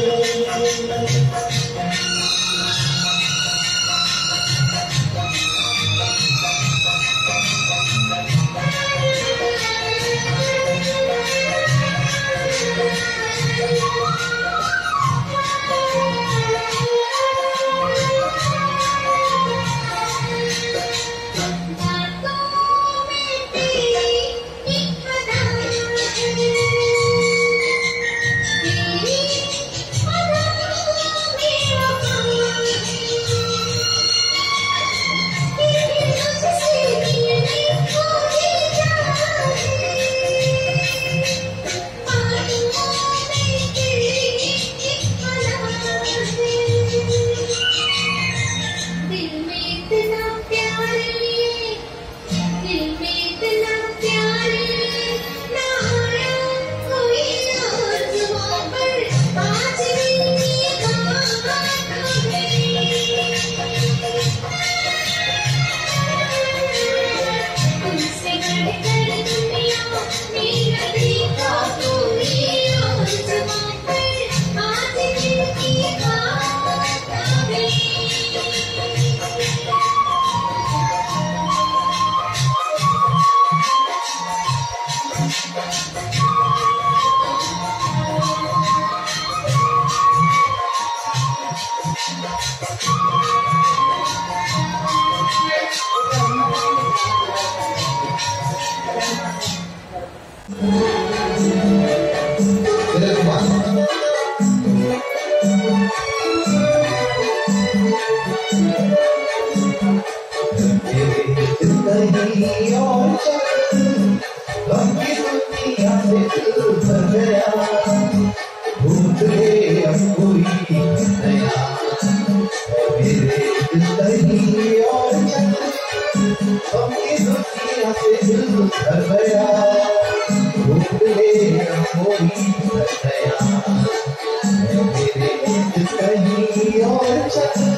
कहीं और चल, गम की दुनिया से दिल भर गया, ढूंढ ले अब कोई नया, मेरे दिल कहीं और चल, गम की दुनिया से दिल भर गया, ढूंढ ले अब कोई नया, मेरे दिल कहीं और चल।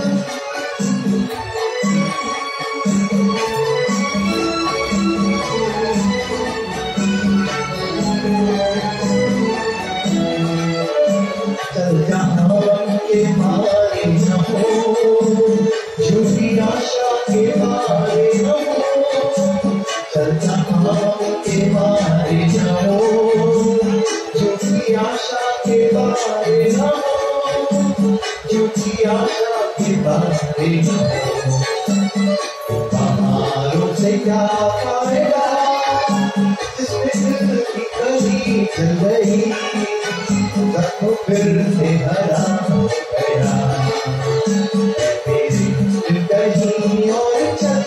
चल जहाँ के मारे न हो, झूठी आशा के मारे न हो, चल जहाँ के मारे न हो, झूठी आशा के मारे न हो, झूठी आशा के मारे न हो, बहारों से क्या फायदा जिसमें दिल की कली जल गई, तो फिर से हरा हो गया, तेरी दिल कहीं और चल।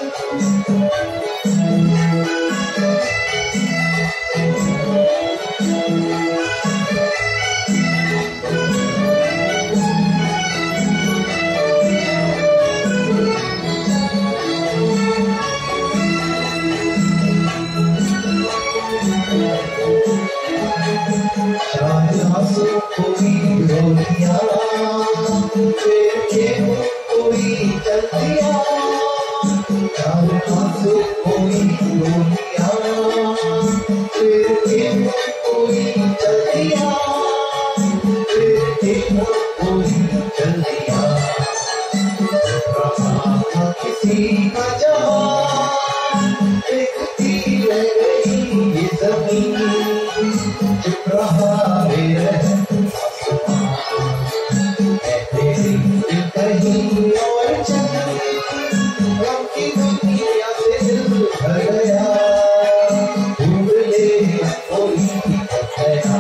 शायद कोई रोलियां फिर के कोई चल दिया, शायद कोई रोलियां फिर के कोई चल दिया, फिर के कोई चल दिया, कहाँ था किसी का जवान, देखती रह गई ये ज़मीन, चुप रहा मेरा आसमां, तेरी दिल कहीं और चल, गम की दुनिया से दिल भर गया, ढूंढ ले कोई नया,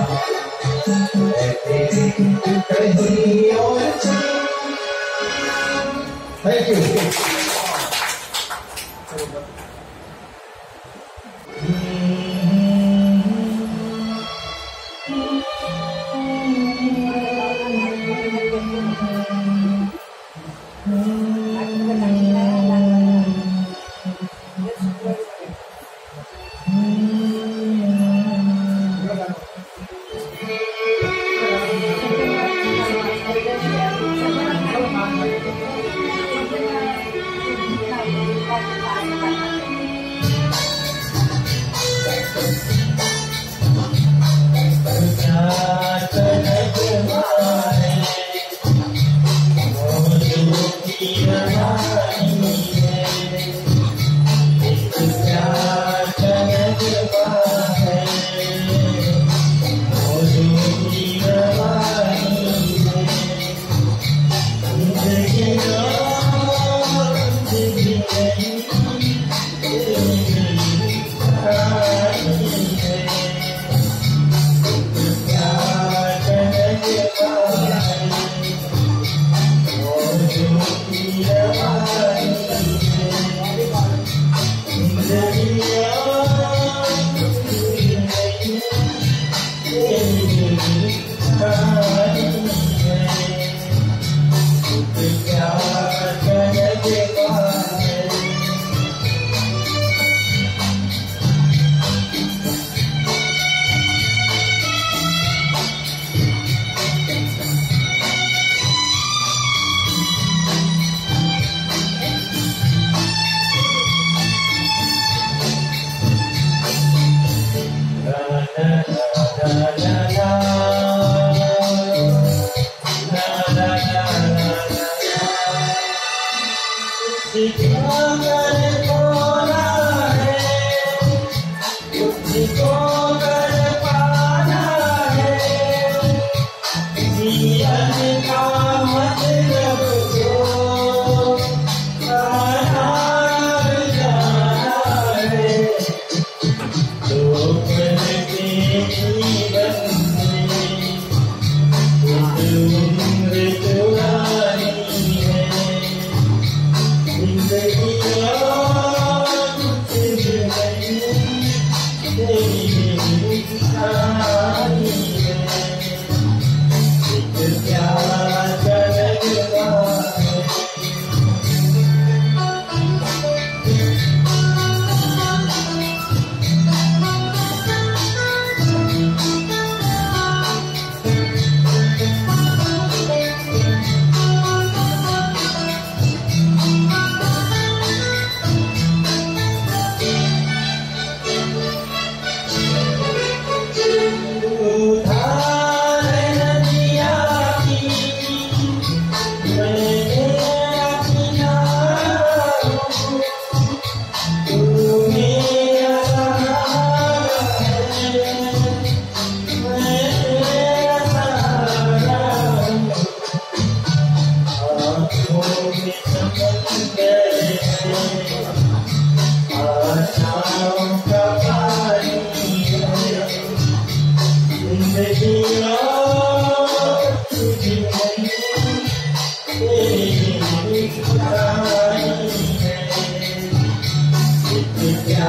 तेरी दिल कहीं और चल। Thank you.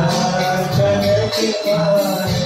करके पाए।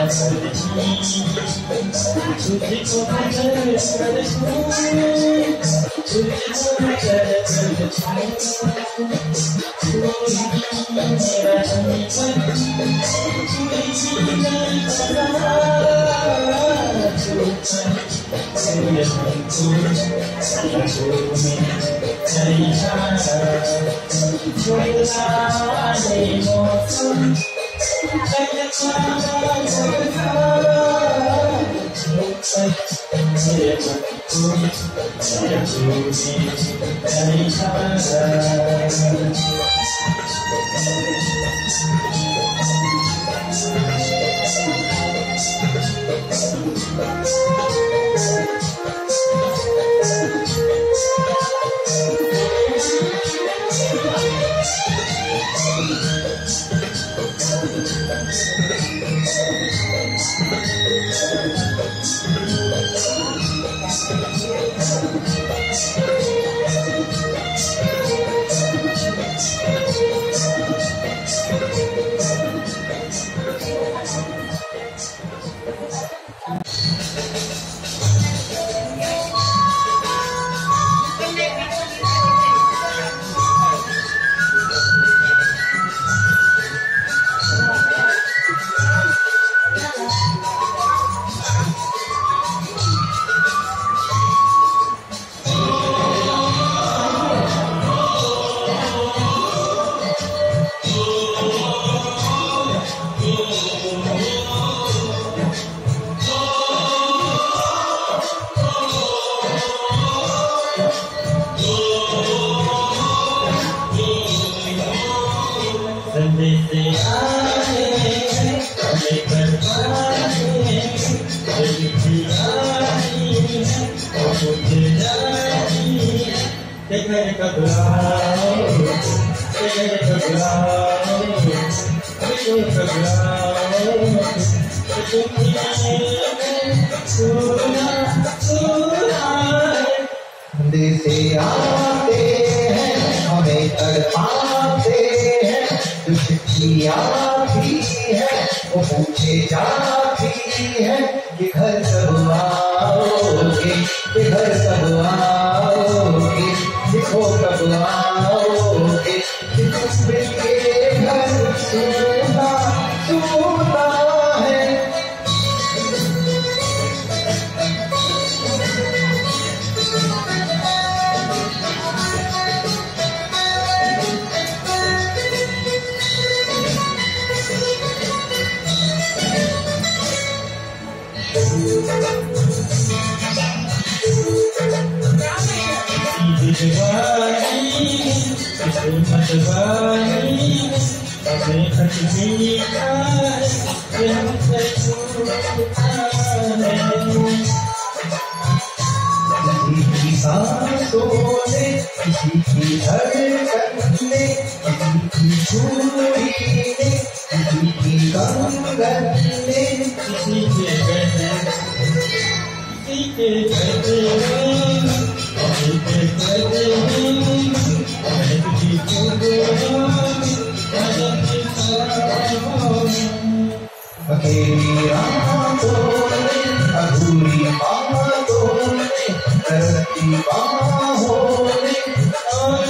से आते हैं हमें तड़पाते हैं, जो चिट्ठिया भी है वो पूछे जाती है कि घर कब आओगे, कि घर कब आओगे, लिखो कब आओगे, कि तुम के घर सोना सोना है। किसी की सांसों में, किसी की धड़कन में, किसी की चूड़ी में, किसी की कंगन में, किसी के गले, किसी के गले में, किसी के गले में, किसी के अकेली रातों में, अधूरी बातों में, तरसती बाहों में, और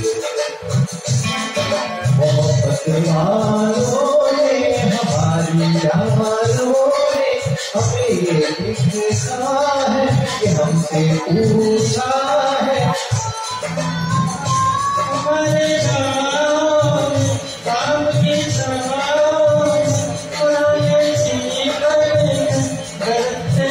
हमारी प्यारों ने हमें ये लिखा है कि हमसे पूछा है हमारे गाँव में शाम की शाम पुराने जीवन करते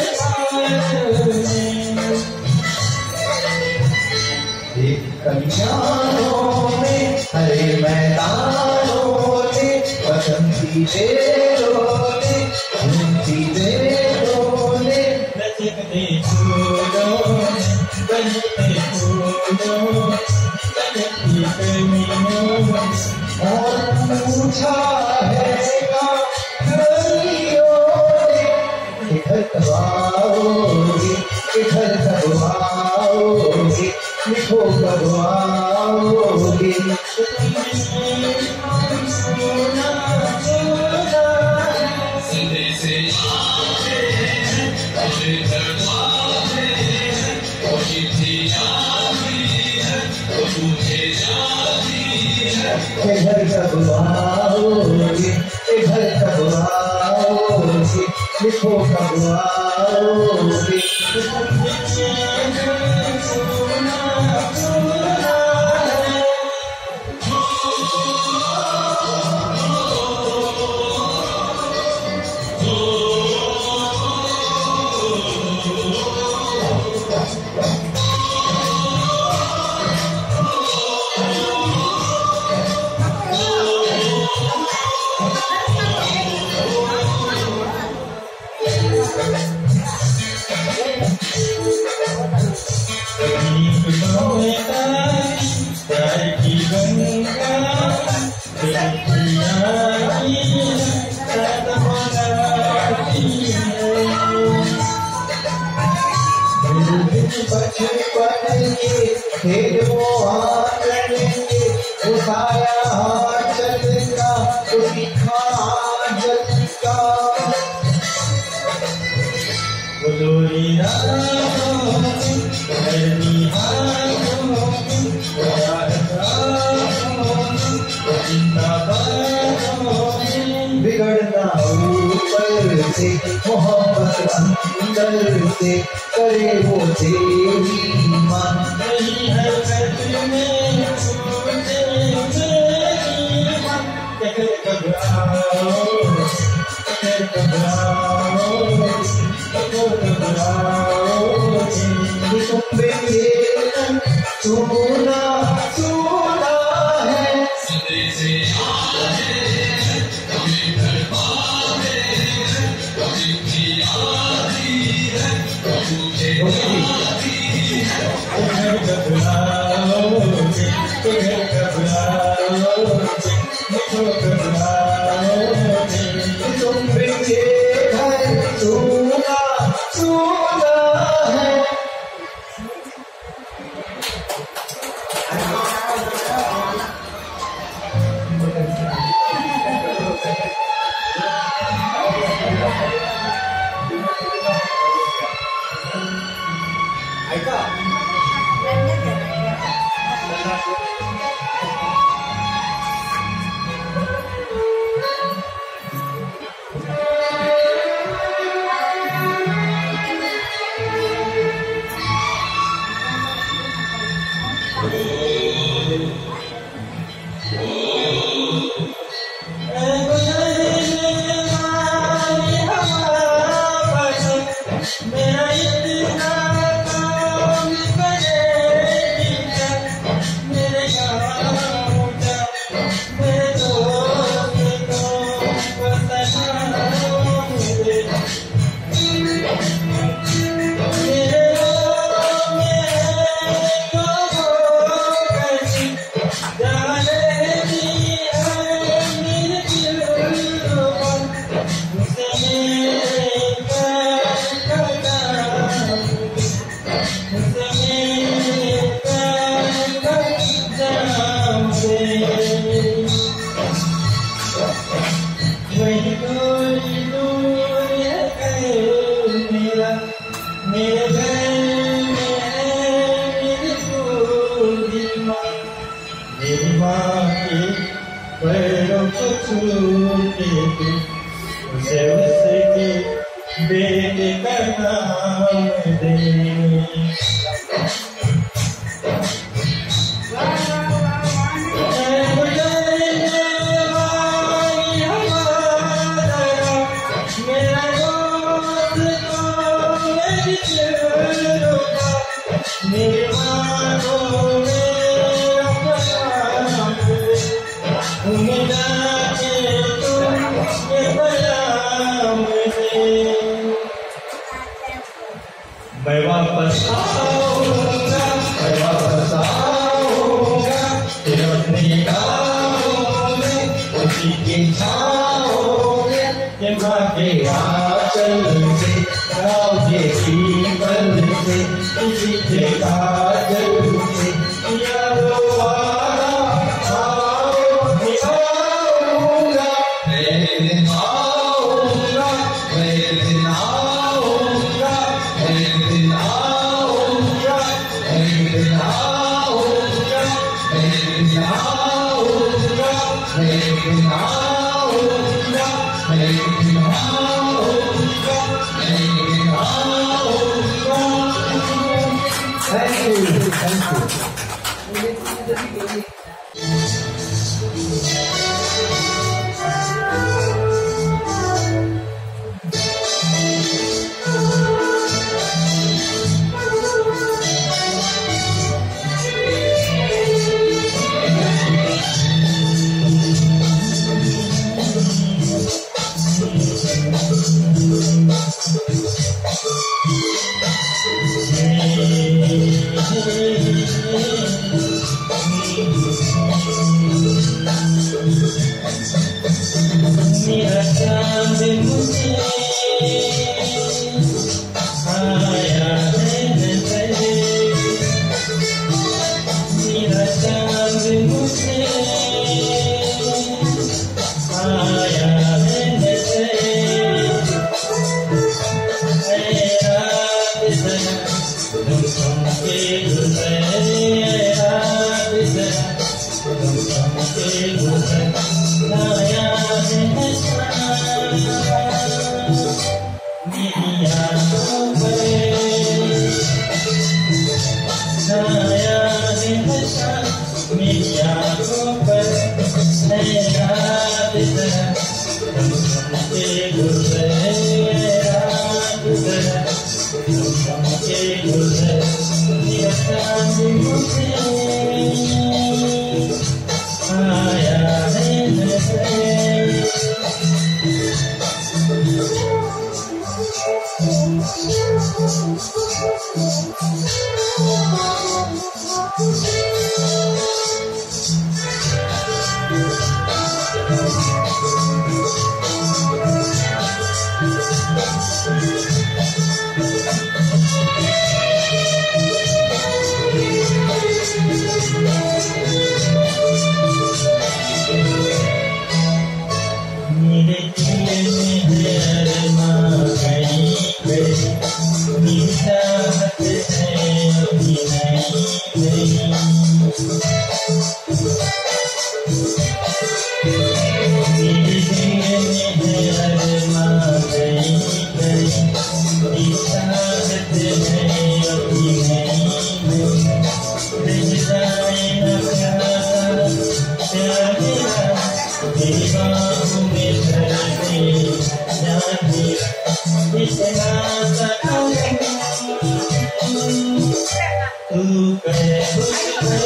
एक कल्याणों में हरे मैदानों में बसंती बेरों में झूमती बेरों में नचते फूलों बनते फूलों बनती कलियों और पूछा है गलियों ने किधर कब आओगे किधर कब आओगे लिखो कब आओगे घर कब आओगे घर कब आओगे लिखो कब आओगे खेल वो आंगनेंगे उठाया आंचल का उसी आंचल का बुलोरी राहों करनी हाथों बिगड़ना ऊपर से मोहब्बत अंदर से करे वो तेरी मान नहीं है सुना सुना है तुम बिके घर सुना सुना है उसे उसके बेटे का नाम दे। मैं वापस आऊंगा, मैं वापस आऊंगा, फिर अपनी गाँव में उसी की छाँव में, ये माँ के आंचल से, राजे की पल से, इसी के काजल से, यारो आऊंगा, मैं दिन आऊंगा, मैं दिन आऊंगा, एक दिन आऊंगा, एक दिन आऊंगा, एक दिन आऊंगा, एक दिन आऊंगा, एक दिन आऊंगा, एक दिन आऊंगा। Thank you, thank you. मेरा चाँद मुझे आया है नजर, मेरा चाँद मुझे आया है नजर, रात जरा तुम के गुजर, रात जरा तुम के गुजर, आया है नशा मेरी आँखों पर, आया है नशा मेरी आँखों पर, रात जरा तुम के गुजर, रात जरा तुम के गुजर, मेरा चाँद मुझे आया है नजर। मेरे दिल में है अरमां कहीं कहीं, मेरी चाहत है अभी नहीं नहीं, मेरे दिल में है अरमां कहीं कहीं, मेरी चाहत है अभी नहीं नहीं, रह जाए न प्यार मेरा, तेरी बाहों में धर दे जाने, इतना सनम तू करे मुझे,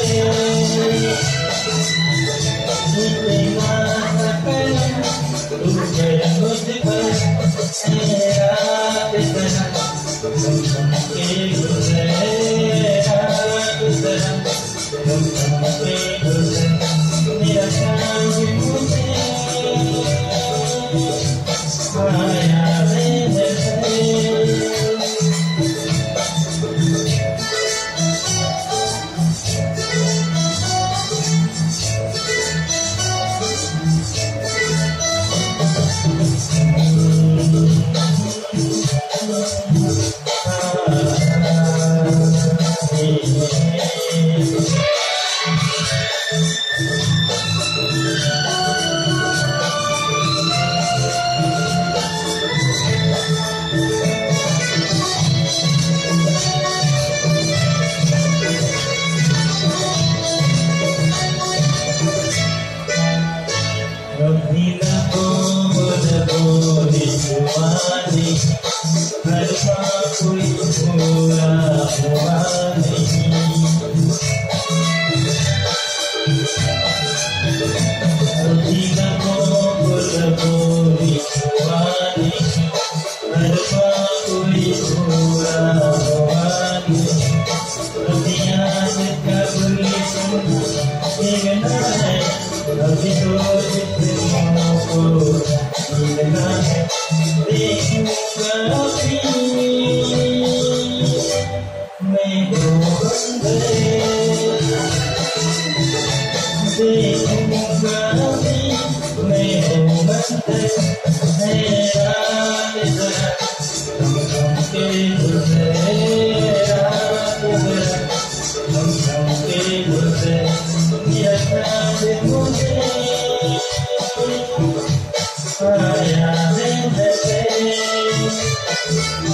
इतना सनम तू करे मुझ पर, रात जरा तुम के गुजर, रात जरा तुम के गुजर, मेरा चाँद मुझे आया है नजर। कभी न बोली जुबानी, हर बात कोई पूरा हुआ नहीं। कभी न बोली जुबानी, हर बात कोई पूरा हुआ नहीं। कभी याद कभी देखना है, कभी तो जितनों को मिलना है। देखूंगा भी मैं तो बंदे, देखूंगा भी मैं तो बंदे। हैरान जरा हम के गुजरे, हैरान जरा हम के गुजरे। याद मुझे आया है